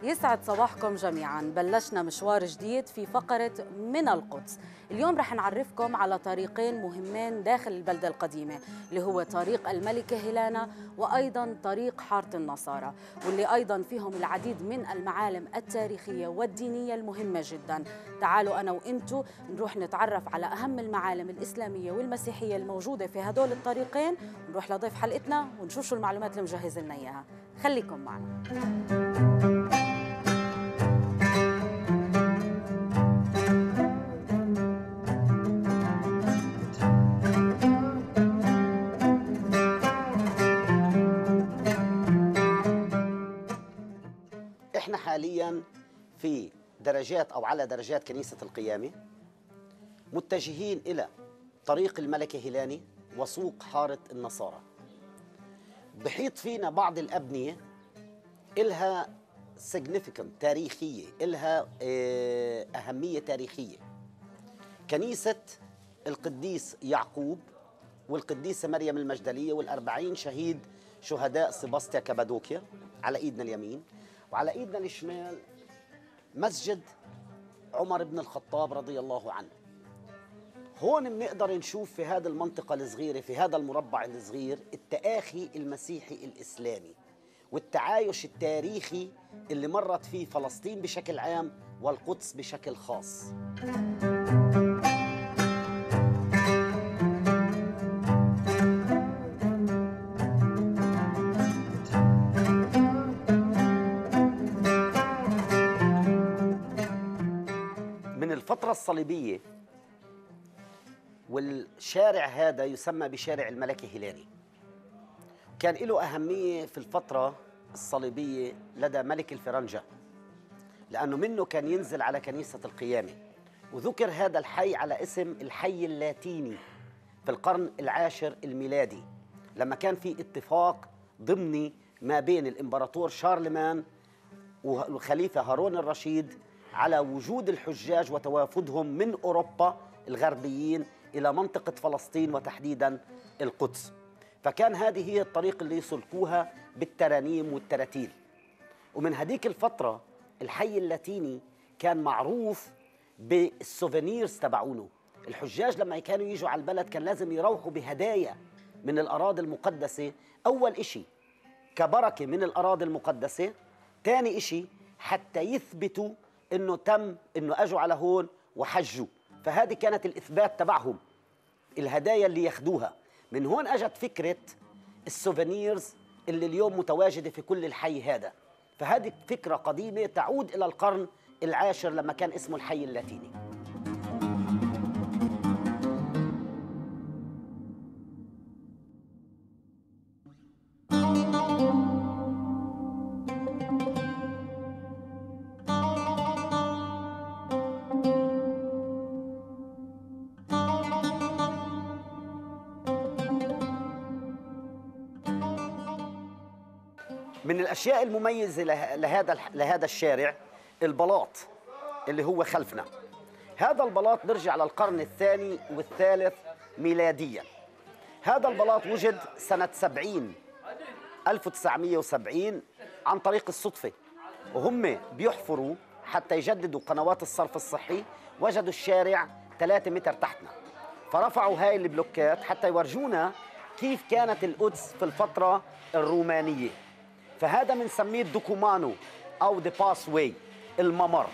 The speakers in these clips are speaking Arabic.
يسعد صباحكم جميعا. بلشنا مشوار جديد في فقرة من القدس. اليوم رح نعرفكم على طريقين مهمين داخل البلدة القديمة، اللي هو طريق الملكة هيلانا وأيضا طريق حارة النصارى، واللي أيضا فيهم العديد من المعالم التاريخية والدينية المهمة جدا. تعالوا أنا وإنتو نروح نتعرف على أهم المعالم الإسلامية والمسيحية الموجودة في هدول الطريقين، ونروح لضيف حلقتنا ونشوف شو المعلومات اللي مجهز لنا إياها. خليكم معنا. احنا حاليا في درجات او على درجات كنيسة القيامة، متجهين الى طريق الملكة هيلاني وسوق حارة النصارى. بحيط فينا بعض الأبنية إلها significant تاريخية، إلها أهمية تاريخية. كنيسة القديس يعقوب والقديسة مريم المجدلية والأربعين شهيد شهداء سباسطيا كابادوكيا على إيدنا اليمين، وعلى إيدنا الشمال مسجد عمر بن الخطاب رضي الله عنه. هون بنقدر نشوف في هذه المنطقة الصغيرة، في هذا المربع الصغير، التآخي المسيحي الإسلامي والتعايش التاريخي اللي مرت فيه فلسطين بشكل عام والقدس بشكل خاص. من الفترة الصليبية، والشارع هذا يسمى بشارع الملكة هيلاني. كان له أهمية في الفترة الصليبية لدى ملك الفرنجة، لأنه منه كان ينزل على كنيسة القيامة. وذكر هذا الحي على اسم الحي اللاتيني في القرن العاشر الميلادي، لما كان في اتفاق ضمني ما بين الإمبراطور شارلمان والخليفة هارون الرشيد على وجود الحجاج وتوافدهم من أوروبا الغربيين إلى منطقة فلسطين وتحديداً القدس. فكان هذه هي الطريق اللي يسلكوها بالترانيم والتراتيل. ومن هذيك الفترة الحي اللاتيني كان معروف بالسوفينيرز تبعونه. الحجاج لما كانوا يجوا على البلد كان لازم يروحوا بهدايا من الأراضي المقدسة، أول إشي كبركة من الأراضي المقدسة، تاني إشي حتى يثبتوا إنه أجوا على هون وحجوا. فهذه كانت الإثبات تبعهم، الهدايا اللي ياخدوها. من هون أجت فكرة السوفينيرز اللي اليوم متواجدة في كل الحي هذا. فهذه فكرة قديمة تعود إلى القرن العاشر لما كان اسمه الحي اللاتيني. من الأشياء المميزة لهذا الشارع البلاط اللي هو خلفنا. هذا البلاط بيرجع للقرن الثاني والثالث ميلاديا. هذا البلاط وجد سنة 1970 عن طريق الصدفة، وهم بيحفروا حتى يجددوا قنوات الصرف الصحي. وجدوا الشارع 3 متر تحتنا، فرفعوا هاي البلوكات حتى يورجونا كيف كانت القدس في الفترة الرومانية. فهذا بنسميه الدوكومانو أو the pathway، الممر.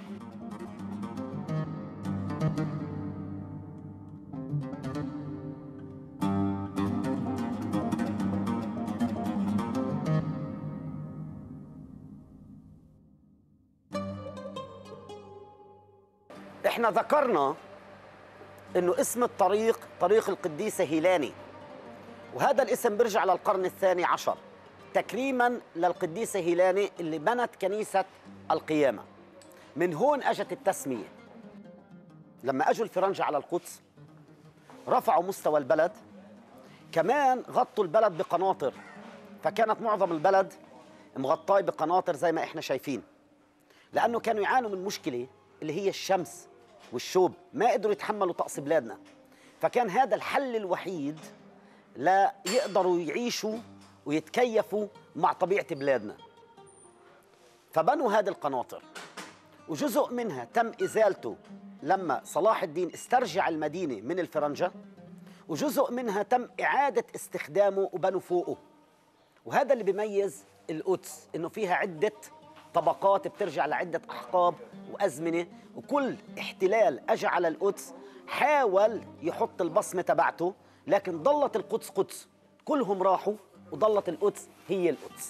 احنا ذكرنا انه اسم الطريق طريق القديسة هيلاني، وهذا الاسم بيرجع للقرن الثاني عشر تكريما للقديسة هيلاني اللي بنت كنيسة القيامة. من هون اجت التسمية. لما اجوا الفرنجة على القدس رفعوا مستوى البلد، كمان غطوا البلد بقناطر، فكانت معظم البلد مغطاة بقناطر زي ما احنا شايفين، لأنه كانوا يعانوا من مشكلة اللي هي الشمس والشوب، ما قدروا يتحملوا طقس بلادنا. فكان هذا الحل الوحيد لا يقدروا يعيشوا ويتكيفوا مع طبيعة بلادنا. فبنوا هذه القناطر، وجزء منها تم إزالته لما صلاح الدين استرجع المدينة من الفرنجة، وجزء منها تم إعادة استخدامه وبنوا فوقه. وهذا اللي بيميز القدس، إنه فيها عدة طبقات بترجع لعدة أحقاب وأزمنة، وكل احتلال أجى على القدس حاول يحط البصمة تبعته، لكن ضلت القدس قدس، كلهم راحوا وضلت القدس هي القدس.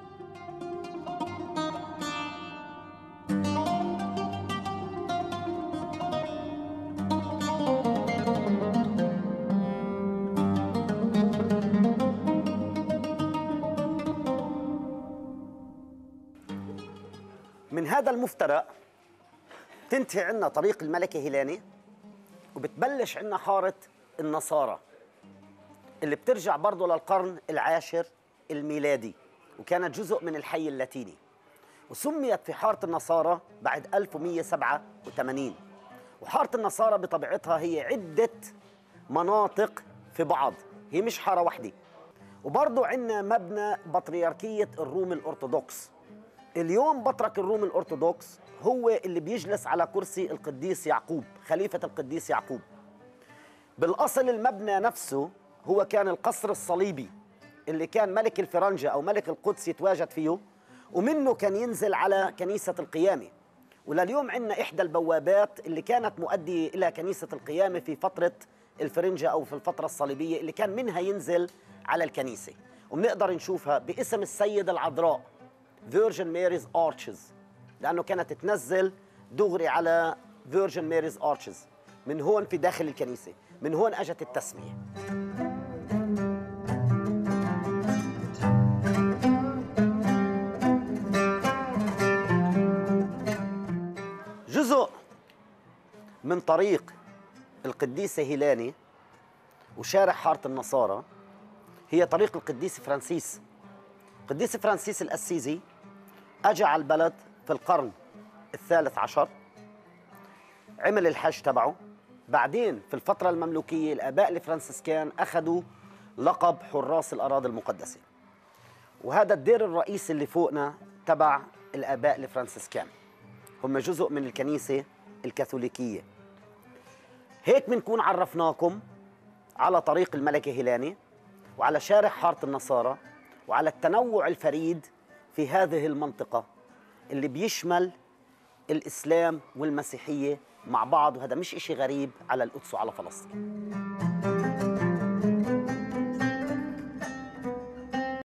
من هذا المفترق تنتهي عنا طريق الملكة هيلاني، وبتبلش عنا حارة النصارى اللي بترجع برضه للقرن العاشر الميلادي، وكانت جزء من الحي اللاتيني، وسميت في حارة النصارى بعد 1187. وحارة النصارى بطبيعتها هي عدة مناطق في بعض، هي مش حارة واحدة. وبرضه عنا مبنى بطريركية الروم الأرثوذكس. اليوم بطرك الروم الأرثوذكس هو اللي بيجلس على كرسي القديس يعقوب، خليفة القديس يعقوب. بالأصل المبنى نفسه هو كان القصر الصليبي اللي كان ملك الفرنجة أو ملك القدس يتواجد فيه، ومنه كان ينزل على كنيسة القيامة. ولليوم عندنا إحدى البوابات اللي كانت مؤدية إلى كنيسة القيامة في فترة الفرنجة أو في الفترة الصليبية، اللي كان منها ينزل على الكنيسة، وبنقدر نشوفها باسم السيدة العذراء Virgin Mary's Arches، لأنه كانت تنزل دغري على Virgin Mary's Arches من هون في داخل الكنيسة، من هون أجت التسمية. جزء من طريق القديسة هيلاني وشارع حارة النصارى هي طريق القديس فرانسيس. القديس فرانسيس الأسيزي أجى على البلد في القرن الثالث عشر، عمل الحج تبعه. بعدين في الفترة المملوكية الآباء الفرنسيسكان أخذوا لقب حراس الأراضي المقدسة، وهذا الدير الرئيسي اللي فوقنا تبع الآباء الفرنسيسكان، هم جزء من الكنيسة الكاثوليكية. هيك بنكون عرفناكم على طريق الملكة هيلاني وعلى شارع حارة النصارى وعلى التنوع الفريد في هذه المنطقة اللي بيشمل الإسلام والمسيحية مع بعض، وهذا مش إشي غريب على القدس وعلى فلسطين.